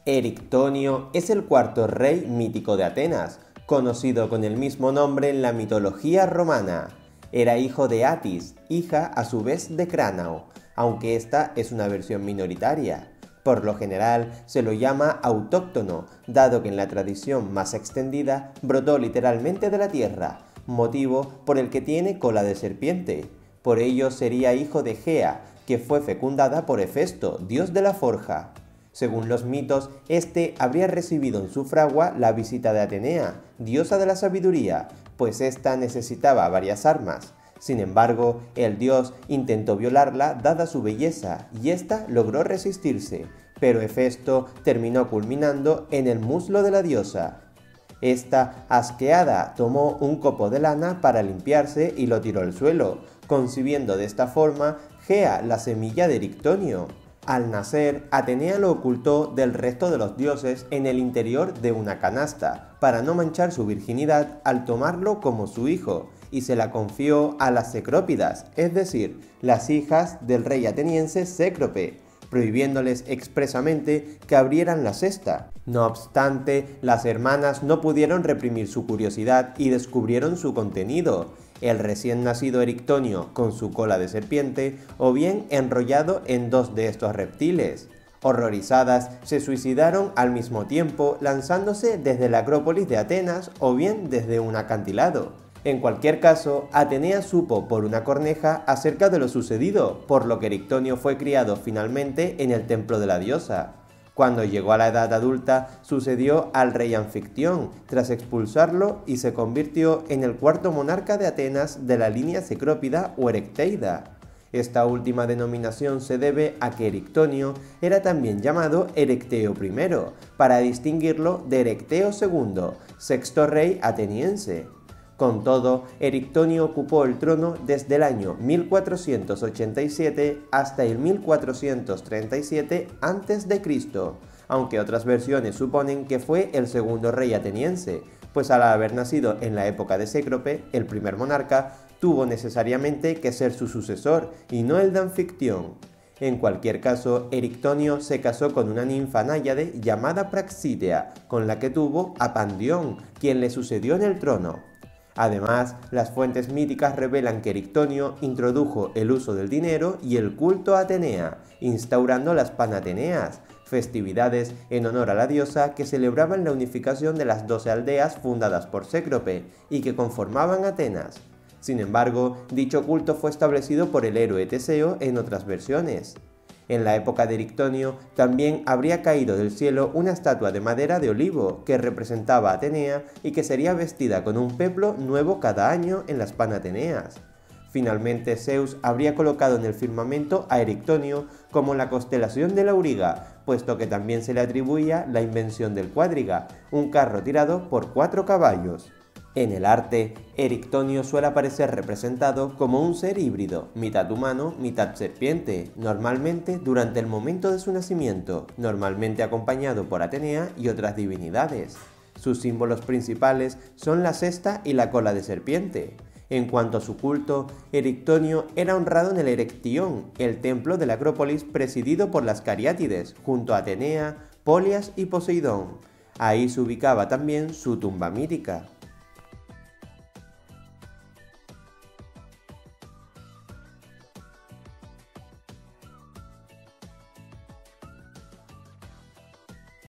Erictonio es el cuarto rey mítico de Atenas, conocido con el mismo nombre en la mitología romana. Era hijo de Atis, hija a su vez de Cránao, aunque esta es una versión minoritaria. Por lo general se lo llama autóctono, dado que en la tradición más extendida brotó literalmente de la tierra, motivo por el que tiene cola de serpiente. Por ello sería hijo de Gea, que fue fecundada por Hefesto, dios de la forja. Según los mitos, este habría recibido en su fragua la visita de Atenea, diosa de la sabiduría, pues ésta necesitaba varias armas. Sin embargo, el dios intentó violarla dada su belleza, y ésta logró resistirse, pero Hefesto terminó culminando en el muslo de la diosa. Esta, asqueada, tomó un copo de lana para limpiarse y lo tiró al suelo, concibiendo de esta forma Gea la semilla de Erictonio. Al nacer, Atenea lo ocultó del resto de los dioses en el interior de una canasta, para no manchar su virginidad al tomarlo como su hijo, y se la confió a las Cecrópidas, es decir, las hijas del rey ateniense Cécrope, prohibiéndoles expresamente que abrieran la cesta. No obstante, las hermanas no pudieron reprimir su curiosidad y descubrieron su contenido: el recién nacido Erictonio con su cola de serpiente, o bien enrollado en dos de estos reptiles. Horrorizadas, se suicidaron al mismo tiempo, lanzándose desde la Acrópolis de Atenas o bien desde un acantilado. En cualquier caso, Atenea supo por una corneja acerca de lo sucedido, por lo que Erictonio fue criado finalmente en el templo de la diosa. Cuando llegó a la edad adulta, sucedió al rey Anfictión, tras expulsarlo, y se convirtió en el cuarto monarca de Atenas de la línea cecrópida o erecteida. Esta última denominación se debe a que Erictonio era también llamado Erecteo I, para distinguirlo de Erecteo II, sexto rey ateniense. Con todo, Erictonio ocupó el trono desde el año 1487 hasta el 1437 a.C., aunque otras versiones suponen que fue el segundo rey ateniense, pues al haber nacido en la época de Cécrope, el primer monarca, tuvo necesariamente que ser su sucesor y no el de Anfictión. En cualquier caso, Erictonio se casó con una ninfa náyade llamada Praxítea, con la que tuvo a Pandión, quien le sucedió en el trono. Además, las fuentes míticas revelan que Erictonio introdujo el uso del dinero y el culto a Atenea, instaurando las Panateneas, festividades en honor a la diosa que celebraban la unificación de las 12 aldeas fundadas por Cécrope y que conformaban Atenas. Sin embargo, dicho culto fue establecido por el héroe Teseo en otras versiones. En la época de Erictonio también habría caído del cielo una estatua de madera de olivo que representaba a Atenea y que sería vestida con un peplo nuevo cada año en las Panateneas. Finalmente, Zeus habría colocado en el firmamento a Erictonio como la constelación del Auriga, puesto que también se le atribuía la invención del cuadriga, un carro tirado por 4 caballos. En el arte, Erictonio suele aparecer representado como un ser híbrido, mitad humano, mitad serpiente, normalmente durante el momento de su nacimiento, normalmente acompañado por Atenea y otras divinidades. Sus símbolos principales son la cesta y la cola de serpiente. En cuanto a su culto, Erictonio era honrado en el Erectión, el templo de la Acrópolis presidido por las Cariátides, junto a Atenea, Polias y Poseidón. Ahí se ubicaba también su tumba mítica.